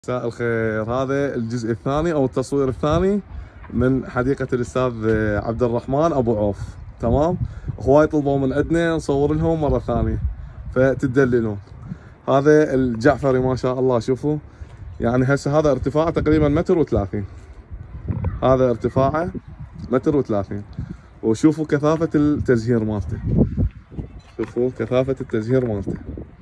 مساء الخير. هذا الجزء الثاني او التصوير الثاني من حديقة الاستاذ عبد الرحمن ابو عوف. تمام، هواي طلبوا من عندنا نصور لهم مرة ثانية فتدللون. هذا الجعفري ما شاء الله، شوفوا يعني هسه هذا ارتفاعه تقريبا 1.30 متر، هذا ارتفاعه 1.30 متر، وشوفوا كثافة التزهير مالته، شوفوا كثافة التزهير مالته.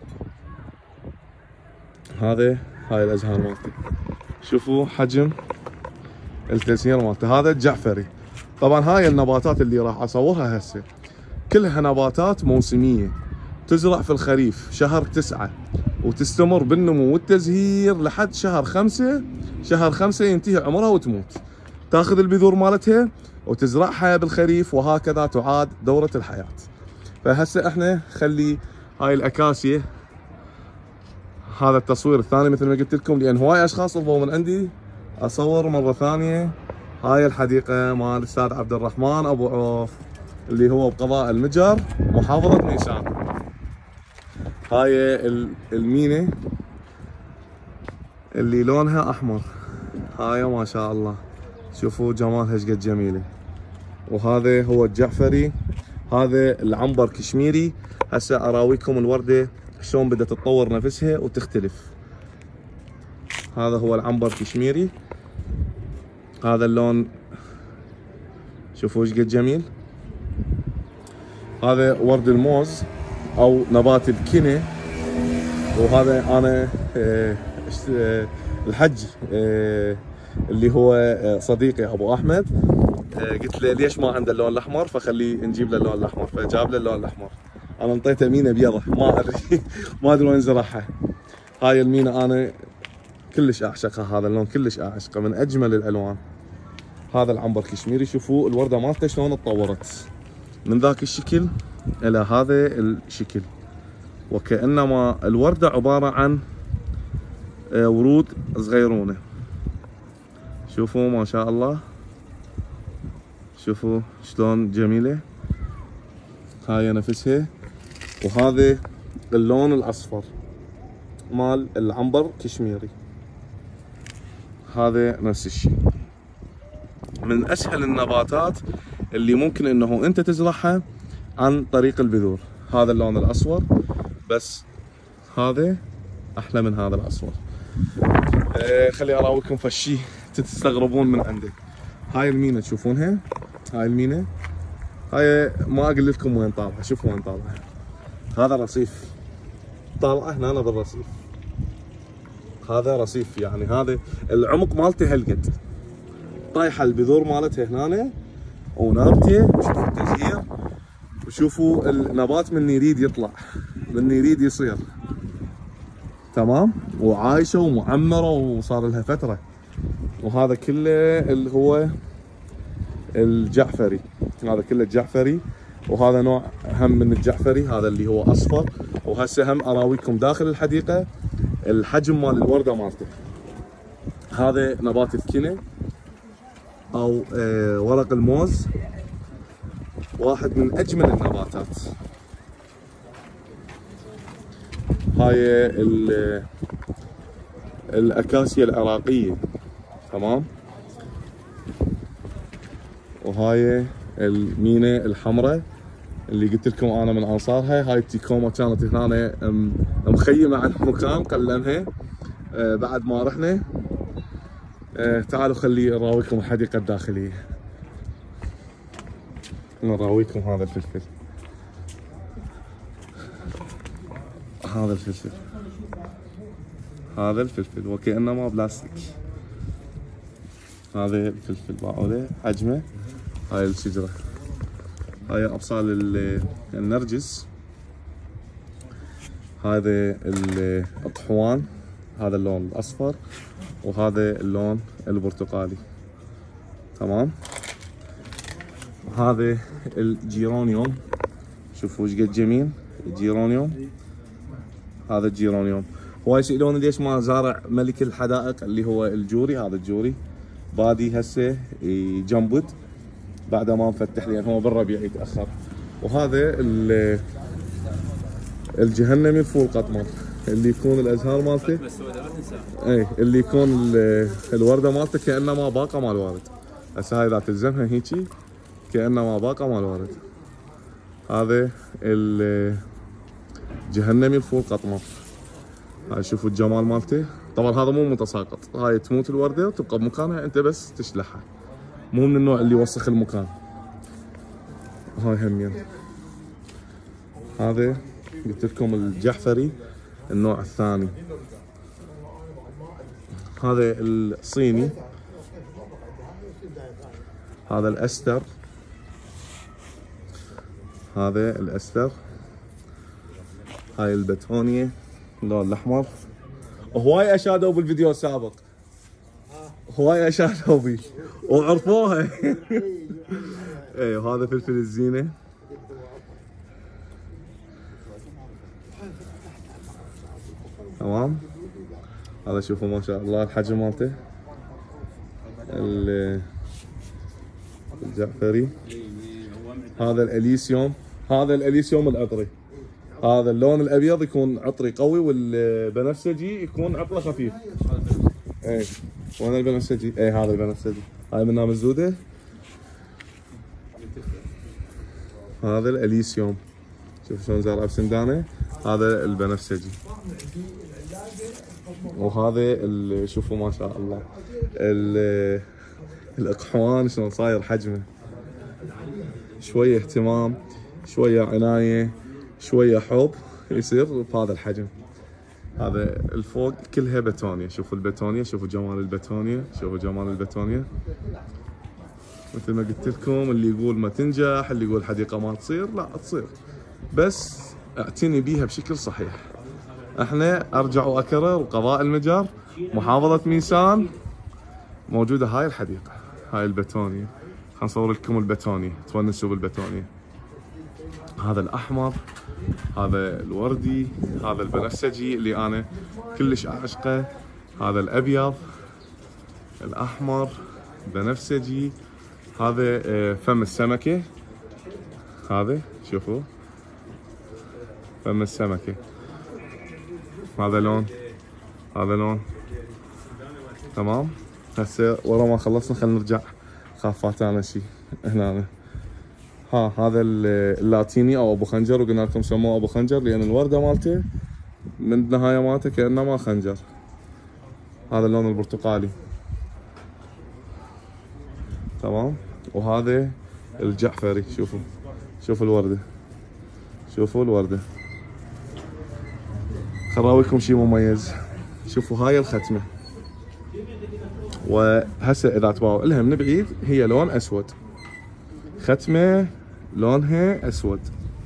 هاي الازهار مالته، شوفوا حجم التزهير مالته. هذا الجعفري. طبعا هاي النباتات اللي راح اصورها هسه كلها نباتات موسمية، تزرع في الخريف شهر 9 وتستمر بالنمو والتزهير لحد شهر 5. شهر 5 ينتهي عمرها وتموت، تاخذ البذور مالتها وتزرعها بالخريف، وهكذا تعاد دورة الحياة. فهسه احنا خلي هاي الاكاسية، هذا التصوير الثاني مثل ما قلت لكم، لان هواي اشخاص طلبوا من عندي اصور مرة ثانية هاي الحديقة مال الاستاذ عبد الرحمن ابو عوف اللي هو بقضاء المجر محافظة نيسان. هاي المينة اللي لونها احمر، هاي ما شاء الله شوفوا جمالها ايش قد جميلة. وهذا هو الجعفري. هذا العنبر كشميري. هسه اراويكم الوردة شلون بدها تتطور نفسها وتختلف. هذا هو العنبر كشميري، هذا اللون شوفوا ايش قد جميل. هذا ورد الموز او نبات الكنة. وهذا انا الحج اللي هو صديقي ابو احمد قلت له ليش ما عنده اللون الاحمر، فخليه نجيب له اللون الاحمر، فجاب له اللون الاحمر. انا انطيته مينه بيضة ما ادري ما ادري وين زرعها. هاي المينه انا كلش اعشقها، هذا اللون كلش اعشقه، من اجمل الالوان. هذا العنبر كشميري، شوفوا الورده مالته شلون اتطورت من ذاك الشكل الى هذا الشكل، وكانما الورده عباره عن ورود صغيرونه. شوفوا ما شاء الله، شوفوا شلون جميله. هاي نفسها. وهذا اللون الاصفر مال العنبر كشميري، هذا نفس الشيء. من اسهل النباتات اللي ممكن انه انت تزرعها عن طريق البذور. هذا اللون الاصفر، بس هذا احلى من هذا الاصفر. خلي اراويكم فشي تستغربون من عنده. هاي المينه تشوفونها، هاي المينه، هاي ما اقول لكم وين طالعه، شوفوا وين طالعه. هذا رصيف، طالعه هنا بالرصيف، هذا رصيف، يعني هذا العمق مالته هالقد، طايحه البذور مالتها هنا ونابته. وشوفوا التزهير، وشوفوا النبات من يريد يطلع، من يريد يصير تمام، وعايشه ومعمره وصار لها فتره. وهذا كله اللي هو الجعفري، هذا كله الجعفري. وهذا نوع هم من الجعفري، هذا اللي هو اصفر. وهسه هم اراويكم داخل الحديقه الحجم مال الورده مالته. هذا نبات الكنة او ورق الموز، واحد من اجمل النباتات. هاي الاكاسيا العراقيه، تمام. وهاي المينه الحمراء اللي قلت لكم انا من انصارها. هاي التيكوما كانت هنا مخيمه على المكان، قلناها بعد ما رحنا. تعالوا خلي اراويكم الحديقه الداخليه. نراويكم هذا الفلفل، هذا الفلفل، هذا الفلفل وكأنما بلاستيك. هذا الفلفل باعوله حجمه. هاي الشجره، هاي ابصال النرجس. هذا الطحوان، هذا اللون الاصفر، وهذا اللون البرتقالي، تمام. هذا الجيرونيوم، شوفوا ايش قد جميل الجيرونيوم. هذا الجيرونيوم. هواي يسألون ليش ما زارع ملك الحدائق اللي هو الجوري. هذا الجوري بادي هسه يجنبد بعد ما نفتح، لان هو بالربيع يتاخر. وهذا الجهنمي الفول قطمر اللي يكون الازهار مالته اي اللي يكون الورده مالته كانما باقه مال الورد. هسه هاي اذا تلزمها هيجي كانما باقه مال الورد. هذا الجهنمي الفول قطمه. هاي شوفوا الجمال مالته. طبعا هذا مو متساقط، هاي تموت الورده وتبقى بمكانها انت بس تشلحها، مو من النوع اللي يوسخ المكان. هاي همين. هذا قلت لكم الجعفري النوع الثاني. هذا الصيني، هذا الأستر، هذا الأستر. هاي البتونية اللون الأحمر. هواي أشادوا بالفيديو السابق، هواي أشادوا بي وعرفوها. اي وهذا فلفل الزينة. تمام. هذا شوفوا ما شاء الله الحجم مالته الجعفري. هذا الاليسيوم، هذا الاليسيوم العطري. هذا اللون الابيض يكون عطري قوي، والبنفسجي يكون عطره خفيف. اي وين البنفسجي؟ اي هذا البنفسجي. هاي منها مزوده. هذا الاليسيوم، شوف شلون زارع بسندانه. هذا البنفسجي. وهذا شوفوا ما شاء الله الاقحوان شلون صاير حجمه. شويه اهتمام، شويه عنايه، شويه حب يصير بهذا الحجم. هذا الفوق كلها بتونيا. شوفوا البتونيا، شوفوا جمال البتونيا، شوفوا جمال البتونيا. مثل ما قلت لكم، اللي يقول ما تنجح، اللي يقول حديقه ما تصير، لا تصير، بس اعتني بيها بشكل صحيح. احنا ارجع واكرر، قضاء المجر، محافظه ميسان، موجوده هاي الحديقه، هاي البتونيا. خلينا نصور لكم البتونيا تونسوا بالبتونيا. هذا الاحمر، هذا الوردي، هذا البنفسجي اللي انا كلش اعشقه، هذا الابيض، الاحمر، بنفسجي. هذا فم السمكه. هذا شوفوا فم السمكه. هذا لون، هذا لون. تمام. هسه ورا ما خلصنا خلينا نرجع. خاف فاتانا شي هنا. هذا اللاتيني او ابو خنجر، وقلنا لكم سموه ابو خنجر لان الورده مالته من النهايه مالته كانما خنجر. هذا اللون البرتقالي. تمام. وهذا الجعفري. شوفوا، شوفوا الورده، شوفوا الورده. خل اراويكم شيء مميز. شوفوا هاي الختمه، وهسه اذا تباعوا لها من بعيد هي لون اسود، ختمه لونها اسود.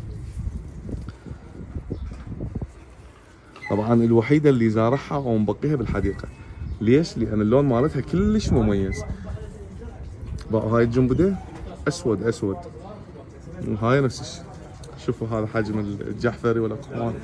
طبعا الوحيده اللي زارعها ومبقيها بالحديقه. ليش؟ لان اللون مالتها كلش مميز. باعوا هاي الجنبده اسود اسود، وهاي نفس الشيء. شوفوا هذا حجم الجعفري والاقحوان،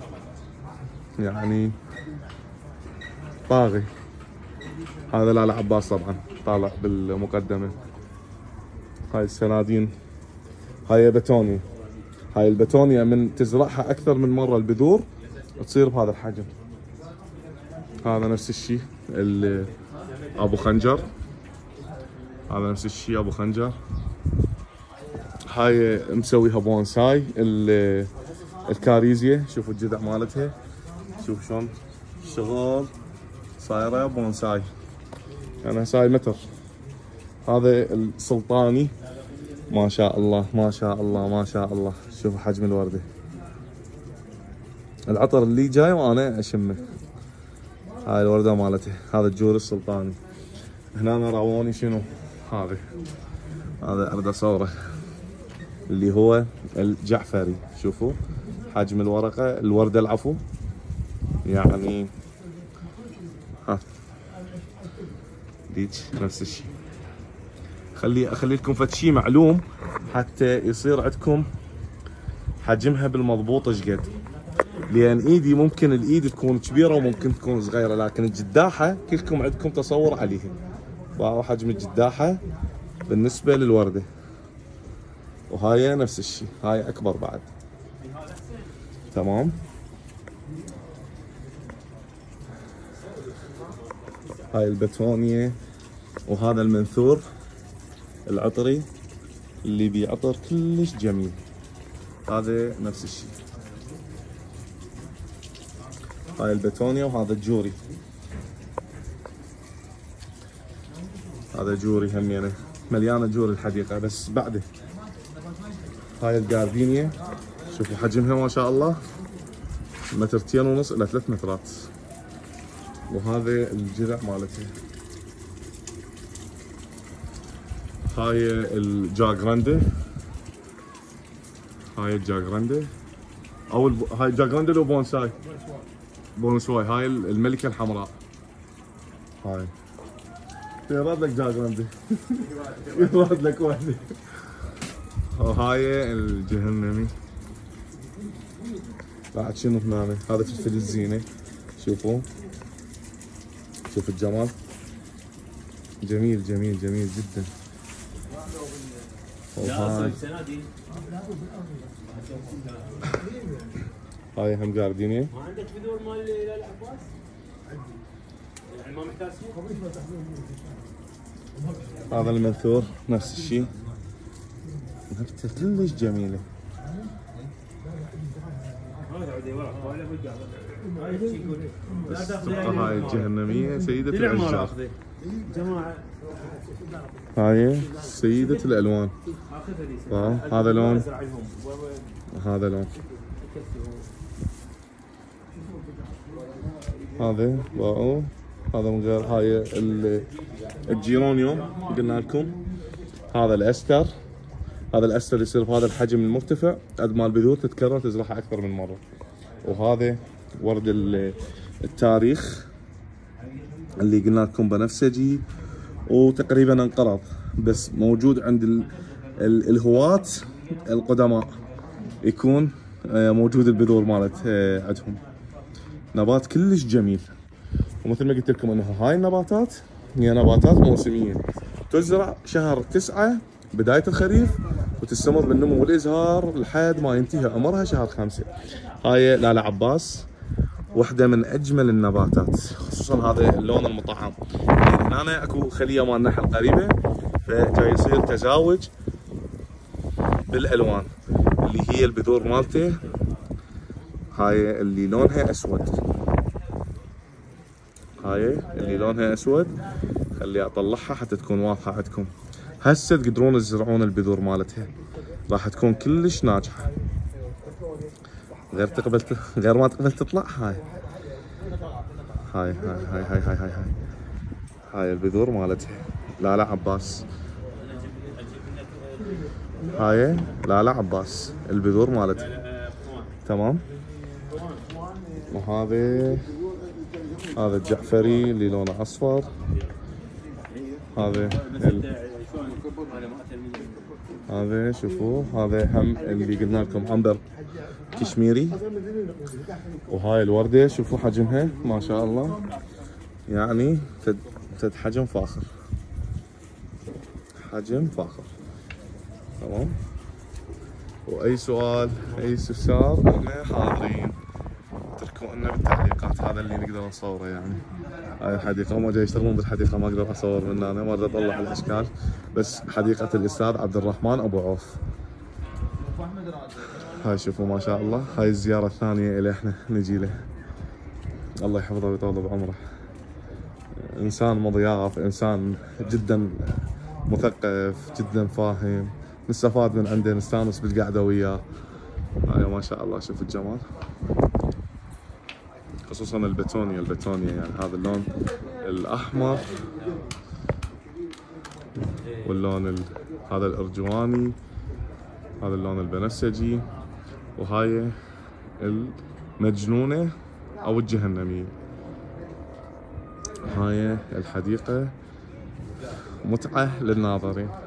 يعني طاغي. هذا لالا عباس طبعا طالع بالمقدمه. هاي السنادين، هاي بتونيا. هاي البتونيا من تزرعها اكثر من مره البذور تصير بهذا الحجم. هذا نفس الشيء ابو خنجر. هذا نفس الشيء ابو خنجر. هاي مسويها بونساي الكاريزيا. شوفوا الجذع مالتها، شوف شلون شغل صايره بونساي، يعني هسه متر. هذا السلطاني. ما شاء الله ما شاء الله ما شاء الله. شوفوا حجم الورده، العطر اللي جاي وانا اشمه. هاي الورده مالته. هذا الجور السلطاني. هنا أنا راوني شنو هذا اريد اصوره، اللي هو الجعفري. شوفوا حجم الورقه، الورده العفو، يعني ديج نفس الشيء. اخلي لكم فد شيء معلوم حتى يصير عندكم حجمها بالمضبوط ايش قد. لان ايدي ممكن الايد تكون كبيره وممكن تكون صغيره، لكن الجداحه كلكم عندكم تصور عليها. باعوا حجم الجداحه بالنسبه للورده. وهاي نفس الشيء، هاي اكبر بعد. تمام. هاي البتونية، وهذا المنثور العطري اللي بيعطر كلش جميل، هذا نفس الشيء. هاي البتونية وهذا الجوري، هذا جوري همينه مليانة جوري الحديقة بس بعده. هاي الجاردينيا شوفوا حجمها ما شاء الله، 2.5 متر إلى 3 مترات. وهذا الجذع مالتها. هاي الجاغراندا، هاي الجاغراندا او هاي الجاغراندا لو بونساي؟ بونسواي. هاي الملكة الحمراء. هاي يراد لك جاغراندا يراد لك واحدة. وهاي الجهنمي. بعد شنو هنا؟ هذا فلفل الزينة، شوفوا شوف الجمال، جميل جميل جميل جدا. وهاي هاي هم جاردينيا. ما عندك بذور مال لا عباس؟ يعني ما محتاج هذا المنثور نفس الشيء، نبتة كلش جميلة. بس تبقى هاي الجهنمية سيدة الأشجار. هاي سيدة الألوان. هذا لون وهذا لون. هذا واو، هذا من غير. هاي الجيرونيوم قلنا لكم. هذا الاستر، هذا الاستر يصير بهذا الحجم المرتفع، قد ما البذور تتكرر تزرعها اكثر من مره. وهذا ورد التاريخ اللي قلنا لكم بنفسجي وتقريبا انقرض، بس موجود عند الهواة القدماء، يكون موجود البذور مالت عندهم. نبات كلش جميل. ومثل ما قلت لكم انه هاي النباتات هي نباتات موسميه، تزرع شهر 9 بدايه الخريف وتستمر بالنمو والازهار لحد ما ينتهي عمرها شهر 5. هاي لالا عباس، واحده من اجمل النباتات، خصوصا هذا اللون المطعم. هنا اكو خليه مال نحل قريبه، فجاي يصير تزاوج بالالوان اللي هي البذور مالته. هاي اللي لونها اسود، هاي اللي لونها اسود، خلي اطلعها حتى تكون واضحه عندكم. هسه تقدرون تزرعون البذور مالتها، راح تكون كلش ناجحه. غير ما تقبل تطلع. هاي البذور مالتها لالا عباس. هاي لالا عباس البذور مالتها تمام. وهذا الجعفري اللي لونه اصفر. هذا شوفوا، هذا هم اللي قلنا لكم عنبر كشميري. وهاي الورده شوفوا حجمها ما شاء الله، يعني حجم فاخر، حجم فاخر تمام. واي سؤال اي استفسار احنا حاضرين، اتركوا لنا بالتعليقات. هذا اللي نقدر نصوره يعني. هاي الحديقه هم جاي يشتغلون بالحديقه، ما اقدر اصور من هنا، ما اقدر اطلع الاشكال، بس حديقه الاستاذ عبد الرحمن ابو عوف. هاي شوفوا ما شاء الله، هاي الزياره الثانيه اللي احنا نجي له. الله يحفظه ويطول بعمره. انسان مضياف، انسان جدا مثقف، جدا فاهم، نستفاد من عنده، نستانس بالقعده وياه. هاي ما شاء الله شوف الجمال، خصوصا البتونيا يعني هذا اللون الاحمر واللون هذا الارجواني، هذا اللون البنفسجي، وهاي المجنونه او الجهنميه. هاي الحديقه متعه للناظرين.